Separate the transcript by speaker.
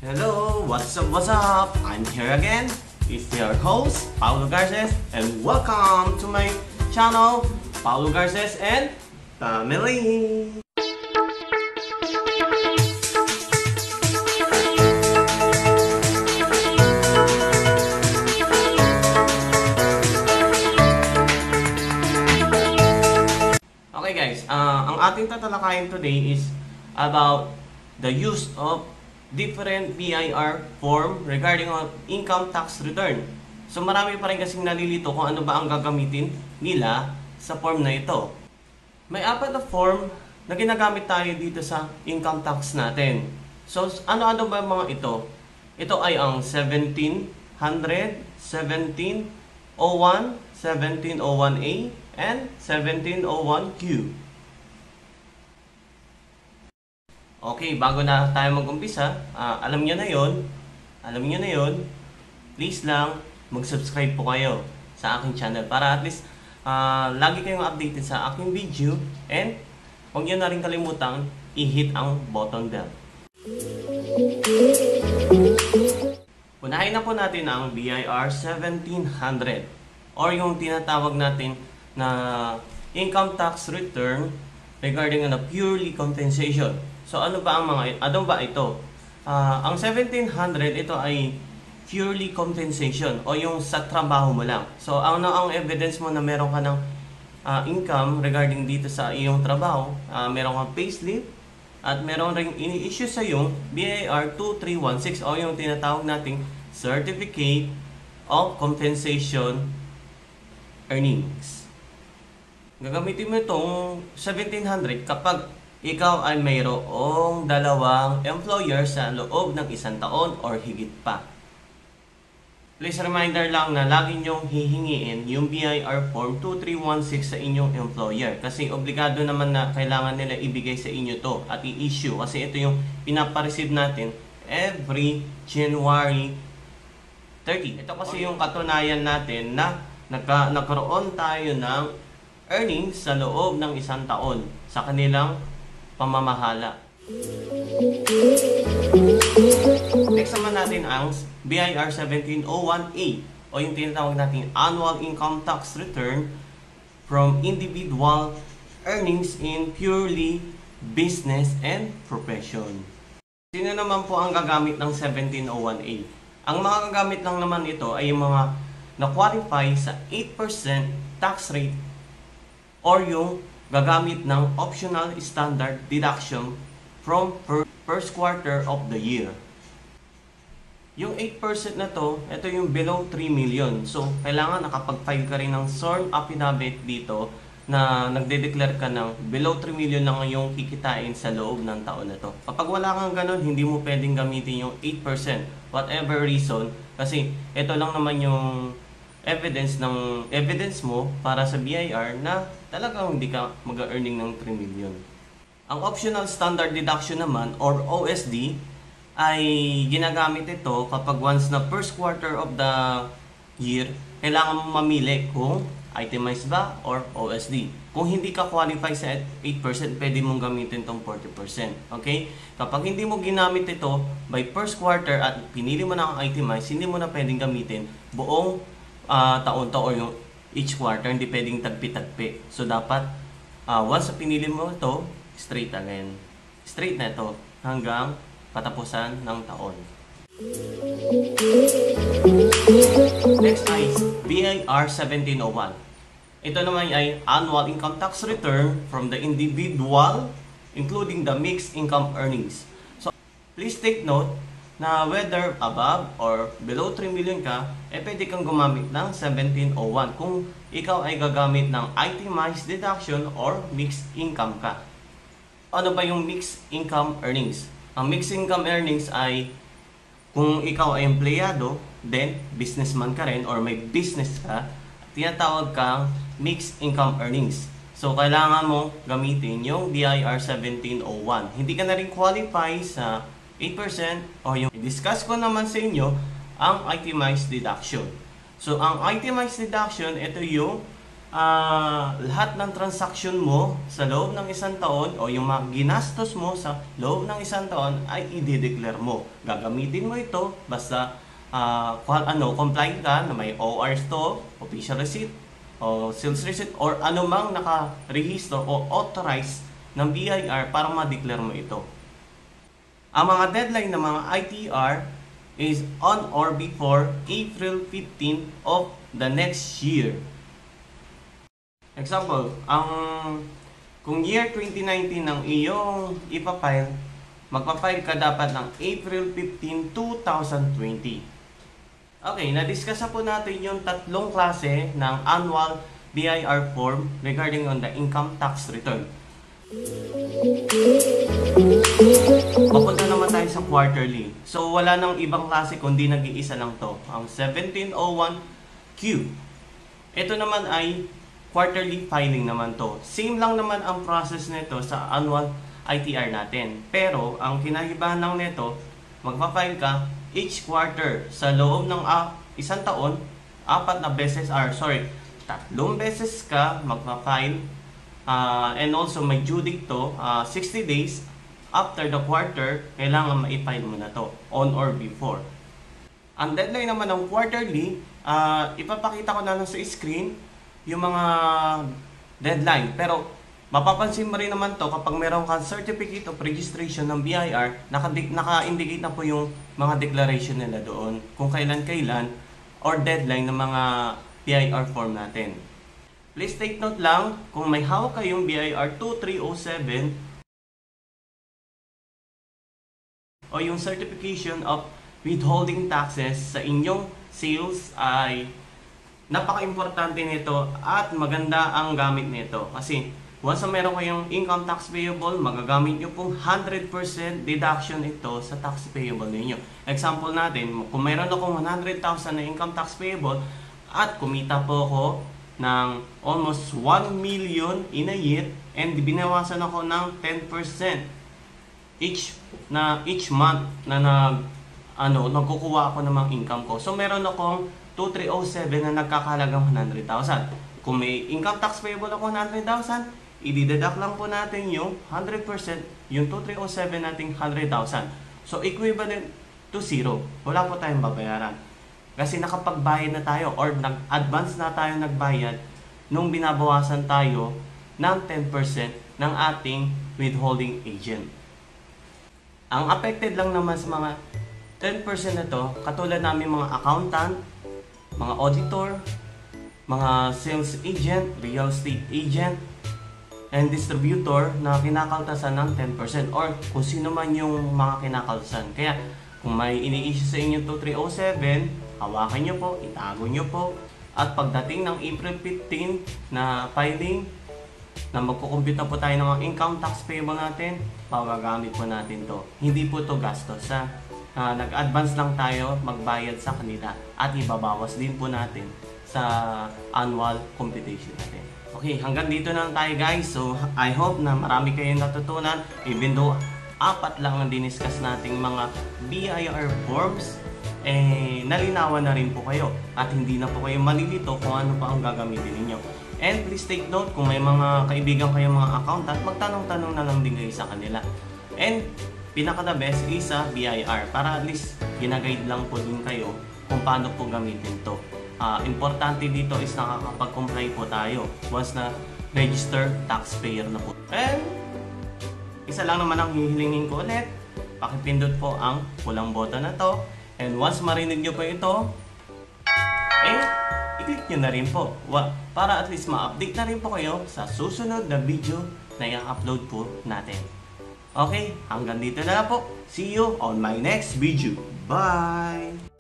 Speaker 1: Hello, what's up? I'm here again. It's your host, Paulo Garces, and welcome to my channel, Paulo Garces and Family. Okay guys, ang ating tatalakayin today is about the use of different BIR form regarding on income tax return. So marami pa rin kasing nalilito kung ano ba ang gagamitin nila sa form na ito. May apat na form na ginagamit tayo dito sa income tax natin. So ano-ano ba mga ito? Ito ay ang 1700, 1701, 1701A, and 1701Q. Okay, bago na tayo mag-umpisa, alam niyo na yon, please lang mag-subscribe po kayo sa aking channel para at least lagi kayong updated sa aking video, and huwag niyo na rin kalimutang i-hit ang button bell. Unahin na po natin ang BIR 1700 or yung tinatawag natin na income tax return regarding on a purely compensation. So ano ba ito? Ang 1700 ito ay purely compensation o yung sa trabaho mo lang. So ano ang evidence mo na meron ka ng income regarding dito sa iyong trabaho? Meron kang payslip at meron ring ini-issue sa yung BIR 2316 o yung tinatawag nating Certificate of Compensation Earnings. Gagamitin mo itong 1700 kapag ikaw ay mayroong dalawang employer sa loob ng isang taon or higit pa. Please reminder lang na lagi nyong hihingiin yung BIR form 2316 sa inyong employer kasi obligado naman na kailangan nila ibigay sa inyo to at i-issue kasi ito yung pinapareceive natin every January 30. Ito kasi yung katunayan natin na nagkaroon tayo ng earnings sa loob ng isang taon sa kanilang pamamahala. Next naman natin ang BIR 1701A o yung tinatawag natin Annual Income Tax Return from Individual Earnings in Purely Business and Profession. Sino naman po ang gagamit ng 1701A? Ang mga gagamit lang naman ito ay yung mga na-qualify sa 8% tax rate or yung gagamit ng optional standard deduction from first quarter of the year. Yung 8% na to, ito yung below 3 million. So, kailangan nakapag-file ka rin ng sworn affidavit dito na nagde-declare ka ng below 3 million lang yung kikitain sa loob ng taon na to. Kapag wala kang ganun, hindi mo pwedeng gamitin yung 8%. Whatever reason, kasi ito lang naman yung evidence mo para sa BIR na talagang hindi ka mag-earning ng 3 million. Ang optional standard deduction naman or OSD ay ginagamit ito kapag once na first quarter of the year, kailangan mo mamili kung itemized ba or OSD. Kung hindi ka qualify sa 8%, pwede mong gamitin itong 40%. Okay? Kapag hindi mo ginamit ito by first quarter at pinili mo na ang itemized, hindi mo na pwedeng gamitin buong taon to or yung each quarter, hindi pwedeng tagpi-tagpi. So dapat once pinili mo ito, straight again. Straight na ito hanggang patapusan ng taon. Next ay BIR 1701. Ito naman ay Annual Income Tax Return from the Individual including the Mixed Income Earnings. So please take note na whether above or below 3 million ka, pwede kang gumamit ng 1701 kung ikaw ay gagamit ng itemized deduction or mixed income ka. Ano ba yung mixed income earnings? Ang mixed income earnings ay kung ikaw ay empleyado, then businessman ka rin or may business ka, tinatawag kang mixed income earnings. So, kailangan mo gamitin yung BIR 1701. Hindi ka na rin qualify sa 8% o yung discuss ko naman sa inyo ang itemized deduction. So, ang itemized deduction, ito yung lahat ng transaction mo sa loob ng isang taon o yung mga ginastos mo sa loob ng isang taon ay i-declare mo. Gagamitin mo ito basta comply ka na may ORs to, official receipt, o sales receipt, or anumang naka-register o authorized ng BIR para ma-declare mo ito. Ang mga deadline ng mga ITR is on or before April 15 of the next year. Example, kung year 2019 ang iyong ipapile, magpapile ka dapat ng April 15, 2020. Okay, na-discuss na po natin yung tatlong klase ng annual BIR form regarding on the income tax return. Papunta naman tayo sa quarterly. So, wala nang ibang klase kundi nag-iisa lang to. Ang 1701Q. Ito naman ay quarterly filing naman to. Same lang naman ang process nito sa annual ITR natin. Pero, ang kinahibahan lang nito, magpa-file ka each quarter. Sa loob ng isang taon, tatlong beses ka magpa-file. And also may due date to 60 days after the quarter, kailangan ma-file mo na to on or before. Ang deadline naman ng quarterly, ipapakita ko na lang sa screen yung mga deadline. Pero mapapansin mo rin naman to kapag meron kang certificate of registration ng BIR, naka-indicate na po yung mga declaration nila doon kung kailan or deadline ng mga BIR form natin. Please take note lang, kung may hawak kayong BIR 2307 o yung certification of withholding taxes sa inyong sales, ay napaka-importante nito at maganda ang gamit nito. Kasi once na meron kayong income tax payable, magagamit nyo pong 100% deduction ito sa tax payable ninyo. Example natin, kung meron akong 100,000 na income tax payable at kumita po ako ng almost 1 million in a year and binawasan ako ng 10% each month na nagkukuha ako ng mga income ko. So meron akong 2307 na nagkakahalagang 100,000. Kung may income tax payable ako 100,000, i-deduct lang po natin yung 100%, yung 2307 nating 100,000. So equivalent to 0. Wala po tayong babayaran. Kasi nakapagbayad na tayo or nag-advance na tayo nagbayad nung binabawasan tayo ng 10% ng ating withholding agent. Ang affected lang naman sa mga 10% na to, katulad namin mga accountant, mga auditor, mga sales agent, real estate agent, and distributor na kinakaltasan ng 10% or kung sino man yung mga kinakaltasan. Kaya kung may ini-issue sa inyo 2307, hawakan nyo po, itago nyo po. At pagdating ng April 15 na filing, na magkukumpute na po tayo ng mga income tax payable natin, pagagamit po natin to. Hindi po to gastos. Nag-advance lang tayo magbayad sa kanila at ibabawas din po natin sa annual computation natin. Okay, hanggang dito na lang tayo guys. So, I hope na marami kayong natutunan. Even though 4 lang ang diniscuss nating mga BIR forms, nalinawan na rin po kayo at hindi na po kayo malilito kung ano pa ang gagamitin ninyo. And please take note, kung may mga kaibigan kayong mga accountant, magtanong-tanong na lang din kayo sa kanila. And pinaka-the best is sa BIR para at least ginaguide lang po din kayo kung paano po gamitin to. Importante dito is nakakapag-comply po tayo once na register taxpayer na po. And isa lang naman ang hihilingin ko ulit, pakipindot po ang pulang button na to. And once marinig nyo po ito, i-click nyo na rin po para at least ma-update na rin po kayo sa susunod na video na i-upload po natin. Okay, hanggang dito na lang po. See you on my next video. Bye!